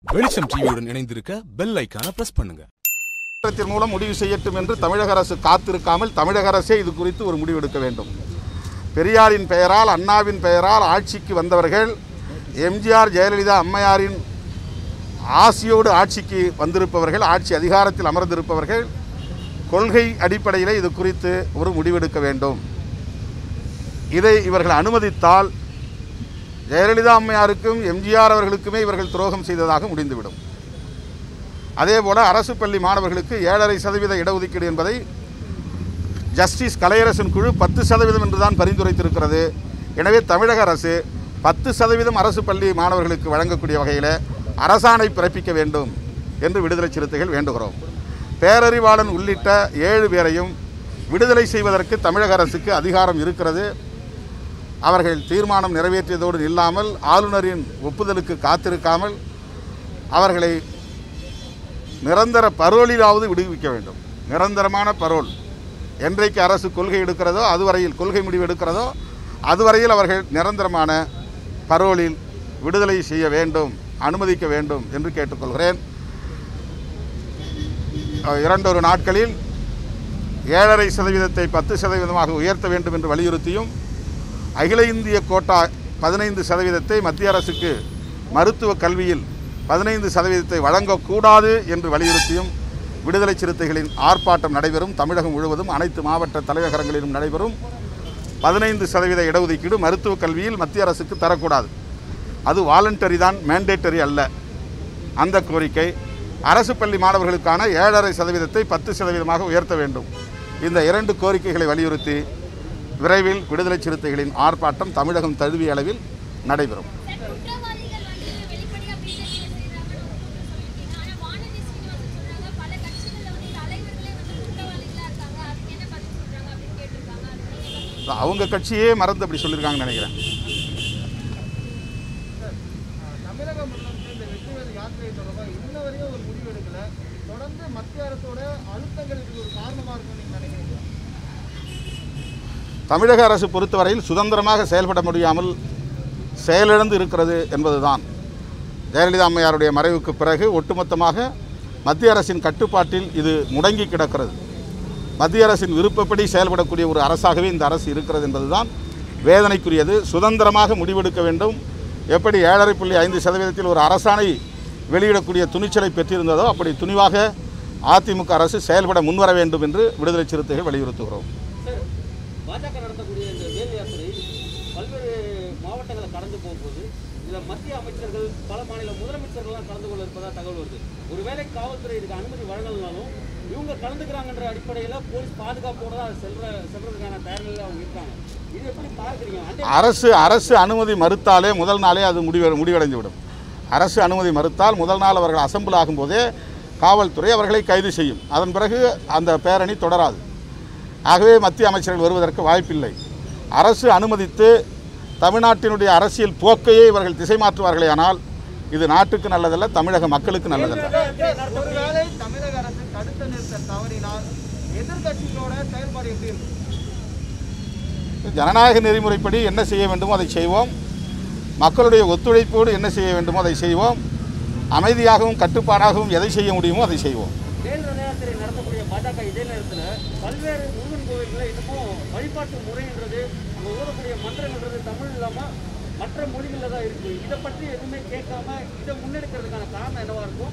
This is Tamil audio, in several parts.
வெளிச்சம் டிவியுடன் இணைந்திருக்க பெல் ஐகானை பிரஸ் பண்ணுங்க. மூலம் முடிவு செய்யட்டும் என்று தமிழக அரசு காத்திருக்காமல் தமிழக அரசே இது குறித்து ஒரு முடிவு எடுக்க வேண்டும். பெரியாரின் பெயரால், அண்ணாவின் பெயரால் ஆட்சிக்கு வந்தவர்கள், எம்ஜிஆர் ஜெயலலிதா அம்மையாரின் ஆசியோடு ஆட்சிக்கு வந்திருப்பவர்கள், ஆட்சி அதிகாரத்தில் அமர்ந்திருப்பவர்கள் கொள்கை அடிப்படையில் இது குறித்து ஒரு முடிவெடுக்க வேண்டும். இதை இவர்கள் அனுமதித்தால் ஜெயலலிதா அம்மையாருக்கும் எம்ஜிஆர் அவர்களுக்குமே இவர்கள் துரோகம் செய்ததாக முடிந்துவிடும். அதேபோல் அரசு பள்ளி மாணவர்களுக்கு 7.5% இடஒதுக்கீடு என்பதை ஜஸ்டிஸ் கலையரசன் குழு 10% என்று தான் பரிந்துரைத்திருக்கிறது. எனவே தமிழக அரசு 10% அரசு பள்ளி மாணவர்களுக்கு வழங்கக்கூடிய வகையில் அரசாணை பிறப்பிக்க வேண்டும் என்று விடுதலை சிறுத்தைகள் வேண்டுகிறோம். பேரறிவாளன் உள்ளிட்ட 7 பேரையும் விடுதலை செய்வதற்கு தமிழக அரசுக்கு அதிகாரம் இருக்கிறது. அவர்கள் தீர்மானம் நிறைவேற்றியதோடு இல்லாமல் ஆளுநரின் ஒப்புதலுக்கு காத்திருக்காமல் அவர்களை நிரந்தர பரோலிலாவது விடுவிக்க வேண்டும். நிரந்தரமான பரோல் என்றைக்கு அரசு கொள்கை எடுக்கிறதோ அதுவரையில், கொள்கை முடிவு எடுக்கிறதோ அதுவரையில் அவர்கள் நிரந்தரமான பரோலில் விடுதலை செய்ய வேண்டும், அனுமதிக்க வேண்டும் என்று கேட்டுக்கொள்கிறேன். 2 நாட்களில் 7.5% 10% உயர்த்த வேண்டும் என்று வலியுறுத்தியும், அகில இந்திய கோட்டா 15% மத்திய அரசுக்கு மருத்துவ கல்வியில் 15% வழங்கக்கூடாது என்று வலியுறுத்தியும் விடுதலை சிறுத்தைகளின் ஆர்ப்பாட்டம் நடைபெறும். தமிழகம் முழுவதும் அனைத்து மாவட்ட தலைநகரங்களிலும் நடைபெறும். 15% இடஒதுக்கீடு மருத்துவ கல்வியில் மத்திய அரசுக்கு தரக்கூடாது. அது வாலண்டரி தான், மேண்டேட்டரி அல்ல. அந்த கோரிக்கை. அரசு பள்ளி மாணவர்களுக்கான 7.5% 10% உயர்த்த வேண்டும். இந்த 2 கோரிக்கைகளை வலியுறுத்தி விரைவில் விடுதலை சிறுத்தைகளின் ஆர்ப்பாட்டம் தமிழகம் தழுவிய அளவில் நடைபெறும். அவங்க கட்சியே மறந்து அப்படி சொல்லியிருக்காங்கன்னு நினைக்கிறேன். தமிழக அரசு பொறுத்தவரையில் சுதந்திரமாக செயல்பட முடியாமல் செயலிழந்து இருக்கிறது என்பதுதான். ஜெயலலிதா அம்மையாருடைய மறைவுக்கு பிறகு ஒட்டுமொத்தமாக மத்திய அரசின் கட்டுப்பாட்டில் இது முடங்கி கிடக்கிறது. மத்திய அரசின் விருப்பப்படி செயல்படக்கூடிய ஒரு அரசாகவே இந்த அரசு இருக்கிறது என்பதுதான் வேதனைக்குரியது. சுதந்திரமாக முடிவெடுக்க வேண்டும். எப்படி 7.5% ஒரு அரசாணை வெளியிடக்கூடிய துணிச்சலை பெற்றிருந்ததோ அப்படி துணிவாக அதிமுக அரசு செயல்பட முன்வர வேண்டும் என்று விடுதலை சிறுத்தைகள் வலியுறுத்துகிறோம். பாஜக நடத்தக்கூடிய இந்த வேல் யாத்திரை பல்வேறு மாவட்டங்களை கடந்து போகும்போது இதில் மத்திய அமைச்சர்கள், பல மாநில முதலமைச்சர்கள்லாம் கலந்து கொள்ள இருப்பதாக தகவல் வருது. ஒருவேளை காவல்துறை இதுக்கு அனுமதி வழங்கலனாலும் இவங்க கலந்துக்கிறாங்கன்ற அடிப்படையில் போலீஸ் பாதுகாப்போடு தான் செல்றதுக்கான தயாரில் அவங்க இருக்காங்க. இது எப்படி பார்க்குறீங்க? அரசு அனுமதி மறுத்தாலே முதல் நாளே அது முடிவடைந்துவிடும். அரசு அனுமதி மறுத்தால் முதல் நாள் அவர்கள் அசம்பிள் ஆகும்போதே காவல்துறை அவர்களை கைது செய்யும். அதன் பிறகு அந்த பேரணி தொடராது. ஆகவே மத்திய அமைச்சர்கள் வருவதற்கு வாய்ப்பில்லை. அரசு அனுமதித்து தமிழ்நாட்டினுடைய அரசியல் போக்கையே இவர்கள் திசை மாற்றுவார்களே ஆனால் இது நாட்டுக்கு நல்லதல்ல, தமிழக மக்களுக்கு நல்லதல்ல. தமிழக அரசு தடுத்து நிறுத்த தவறினால் எதிர்கட்சிகளோட செயல்பாடு எப்படி இருக்கும்? ஜனநாயக நெறிமுறைப்படி என்ன செய்ய வேண்டுமோ அதை செய்வோம். மக்களுடைய ஒத்துழைப்போடு என்ன செய்ய வேண்டுமோ அதை செய்வோம். அமைதியாகவும் கட்டுப்பாடாகவும் எதை செய்ய முடியுமோ அதை செய்வோம். நடத்தக்கூடிய பாஜக இதே நேரத்தில் பல்வேறு முருகன் கோவில்களில் இன்னமும் வழிபாட்டு முறைன்றது, அங்கே ஓடக்கூடிய மந்திரங்கள்ன்றது தமிழ் இல்லாமல் மற்ற மொழிகளில் தான் இருக்குது. இதை பற்றி எதுவுமே கேட்காம இதை முன்னெடுக்கிறதுக்கான காரணம் என்னவா இருக்கும்?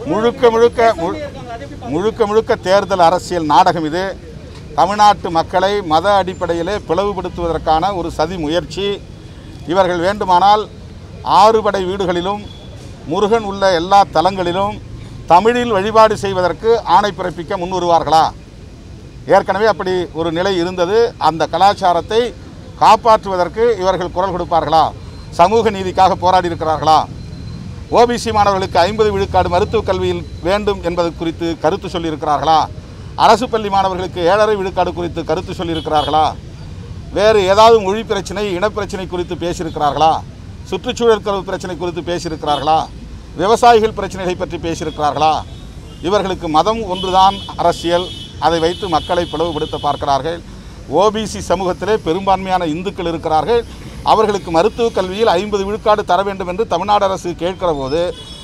முழுக்க முழுக்க தேர்தல் அரசியல் நாடகம் இது. தமிழ்நாட்டு மக்களை மத அடிப்படையிலே பிளவுபடுத்துவதற்கான ஒரு சதி முயற்சி. இவர்கள் வேண்டுமானால் 6 படை வீடுகளிலும் முருகன் உள்ள எல்லா தலங்களிலும் தமிழில் வழிபாடு செய்வதற்கு ஆணை பிறப்பிக்க முன் வருவார்களா? ஏற்கனவே அப்படி ஒரு நிலை இருந்தது. அந்த கலாச்சாரத்தை காப்பாற்றுவதற்கு இவர்கள் குரல் கொடுப்பார்களா? சமூக நீதிக்காக போராடி இருக்கிறார்களா? ஓபிசி மாணவர்களுக்கு 50 விழுக்காடு மருத்துவக் கல்வியில் வேண்டும் என்பது குறித்து கருத்து சொல்லியிருக்கிறார்களா? அரசு பள்ளி மாணவர்களுக்கு 7.5 விழுக்காடு குறித்து கருத்து சொல்லியிருக்கிறார்களா? வேறு ஏதாவது மொழி பிரச்சனை, இனப்பிரச்சனை குறித்து பேசியிருக்கிறார்களா? சுற்றுச்சூழல் பிரச்சனை குறித்து பேசியிருக்கிறார்களா? விவசாயிகள் பிரச்சனைகளை பற்றி பேசியிருக்கிறார்களா? இவர்களுக்கு மதம் ஒன்றுதான் அரசியல். அதை வைத்து மக்களை பிளவுபடுத்த பார்க்கிறார்கள். ஓபிசி சமூகத்திலே பெரும்பான்மையான இந்துக்கள் இருக்கிறார்கள். அவர்களுக்கு மருத்துவக் கல்வியில் 50 விழுக்காடு தர வேண்டும் என்று தமிழ்நாடு அரசு கேட்கிற போது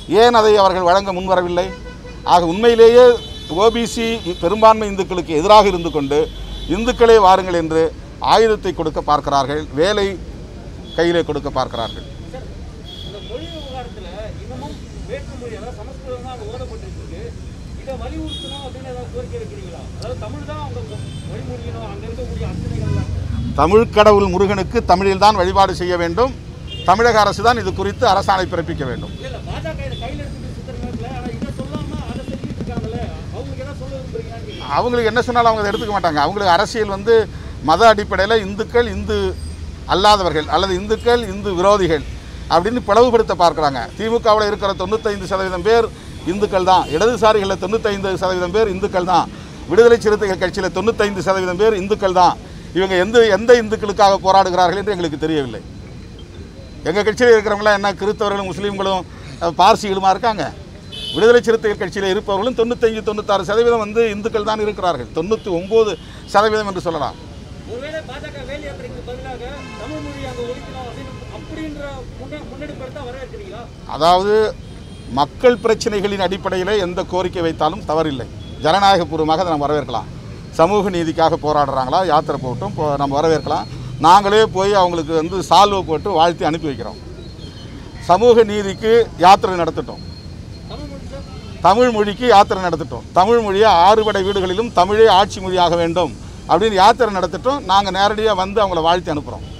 ஏன் அதை அவர்கள் வழங்க முன்வரவில்லை? ஆக உண்மையிலேயே ஓபிசி பெரும்பான்மை இந்துக்களுக்கு எதிராக இருந்து கொண்டு இந்துக்களே வாருங்கள் என்று ஆயுதத்தை கொடுக்க பார்க்கிறார்கள், வேலை கையிலே கொடுக்க பார்க்கிறார்கள். இந்த மொழி விவகாரத்தில் இன்னமும் வேற்றுமொழி, அதாவது சமஸ்கிருதம் தான் அங்கே ஓதப்பட்டிருக்கு, இதை வலியுறுத்தணும் அப்படின்னு ஏதாவது கோரிக்கை வைக்கிறீங்களா? அதாவது தமிழ் தான் அவங்க வழிமொழியணும், அங்கே இருக்கக்கூடிய அர்ச்சனைகள்லாம். தமிழ் கடவுள் முருகனுக்கு தமிழில் தான் வழிபாடு செய்ய வேண்டும். தமிழக அரசு தான் இது குறித்து அரசாணை பிறப்பிக்க வேண்டும். இல்லை, பாஜக இதை கையில் எடுத்துட்டு சுத்தரங்கத்தில், ஆனால் இதை சொல்லாமல் அதை செஞ்சுட்டு இருக்காங்களே, அவங்களுக்கு என்ன சொல்ல விரும்புறீங்க? அவங்களுக்கு என்ன சொன்னாலும் அவங்க அதை எடுத்துக்க மாட்டாங்க. அவங்களுக்கு அரசியல் மத அடிப்படையில் இந்துக்கள் இந்து அல்லாதவர்கள் அல்லது இந்துக்கள் இந்து விரோதிகள் அப்படின்னு பிளவுபடுத்த பார்க்குறாங்க. திமுகவில் இருக்கிற 95% பேர் இந்துக்கள் தான், இடதுசாரிகளில் 95% பேர் இந்துக்கள் தான், விடுதலை சிறுத்தைகள் கட்சியில் 95% பேர் இந்துக்கள் தான். இவங்க எந்த இந்துக்களுக்காக போராடுகிறார்கள் என்று எங்களுக்கு தெரியவில்லை. எங்கள் கட்சியில் இருக்கிறவங்களாம் என்ன கிறிஸ்தவர்களும் முஸ்லீம்களும் பார்சிகளுமா இருக்காங்க? விடுதலை சிறுத்தைகள் கட்சியில் இருப்பவர்களும் 95-96% இந்துக்கள் தான் இருக்கிறார்கள். 99% என்று சொல்லலாம். ஒருவேளை பாஜக வேல் யாத்திரைக்கு பதிலாக தமிழ் மொழி அங்கே ஒழிக்கணும் அப்படின்ற முன்னெடுப்பெடுத்தா வரவேற்கிறீங்களா? அதாவது மக்கள் பிரச்சனைகளின் அடிப்படையில் எந்த கோரிக்கை வைத்தாலும் தவறில்லை. ஜனநாயகபூர்வமாக அதை நம்ம வரவேற்கலாம். சமூக நீதிக்காக போராடுறாங்களா, யாத்திரை போட்டும் நம்ம வரவேற்கலாம். நாங்களே போய் அவங்களுக்கு சால்வை போட்டு வாழ்த்தி அனுப்பி வைக்கிறோம். சமூக நீதிக்கு யாத்திரை நடத்திட்டோம், தமிழ் மொழிக்கு யாத்திரை நடத்திட்டோம். தமிழ் மொழியை 6 படை வீடுகளிலும் தமிழே ஆட்சி மொழியாக வேண்டும் அப்படின்னு யாத்திரை நடத்திட்டோம். நாங்கள் நேரடியாக அவங்கள வாழ்த்தி அனுப்புகிறோம்.